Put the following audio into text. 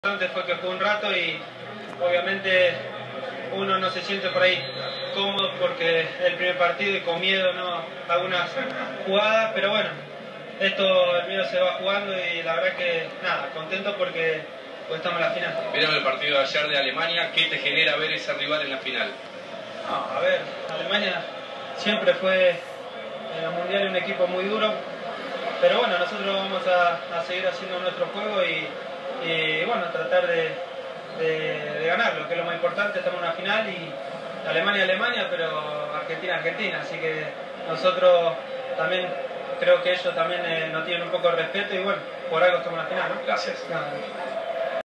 Antes fue que jugué un rato y obviamente uno no se siente por ahí cómodo porque es el primer partido y con miedo, ¿no? Algunas jugadas, pero bueno, el mío se va jugando y la verdad que nada, contento porque estamos en la final. Vieron el partido de ayer de Alemania, ¿qué te genera ver ese rival en la final? No, a ver, Alemania siempre fue en el Mundial un equipo muy duro, pero bueno, nosotros vamos a seguir haciendo nuestro juego y bueno, tratar de ganarlo, que es lo más importante. Estamos en una final y Alemania, pero Argentina, así que nosotros también, creo que ellos también nos tienen un poco de respeto y bueno, por algo estamos en la final, ¿no? Gracias. Nada.